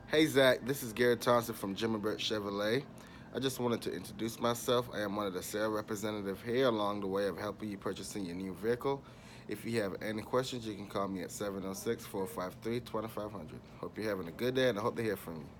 Hey Zach, this is Garrett Thompson from Jim and Burt Chevrolet. I just wanted to introduce myself. I am one of the sales representatives here along the way of helping you purchasing your new vehicle. If you have any questions, you can call me at 706 453 2500. Hope you're having a good day and I hope to hear from you.